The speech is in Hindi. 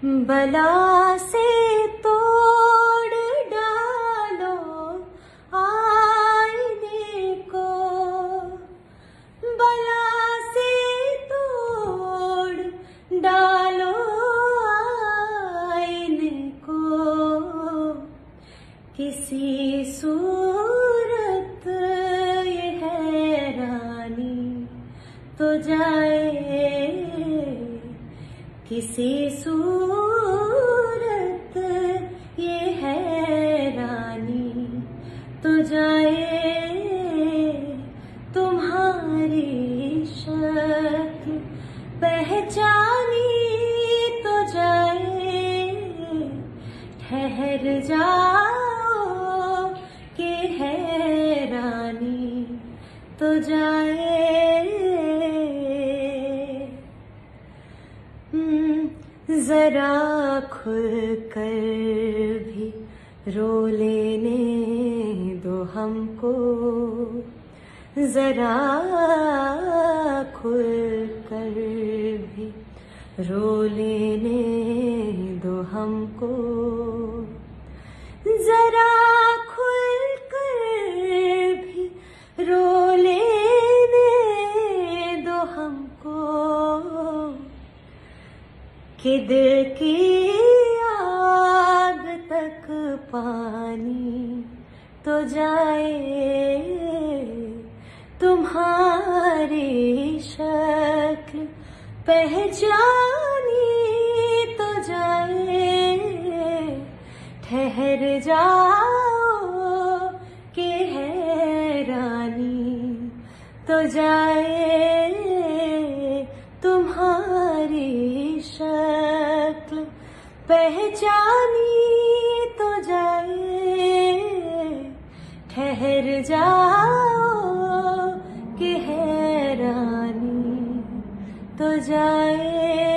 बला से तोड़ डालो आईने को, बला से तोड़ डालो आईने को। किसी सूरत ये हैरानी तो जाए, किसी सूरत ये हैरानी तो जाए। तुम्हारी शक्ल पहचानी तो जाए, ठहर जाओ कि हैरानी तो जाए। जरा खुल कर भी रो लेने दो हमको, जरा खुल कर भी रो लेने दो हमको, जरा खुल कर भी रो लेने दो हमको। कि दिल की आग तक पानी तो जाए, तुम्हारी शक्ल पहचानी तो जाए, ठहर जाओ कि हैरानी तो जाए। तुम्हारी शक्ल पहचानी तो जाए, ठहर जाओ कि हैरानी तो जाए।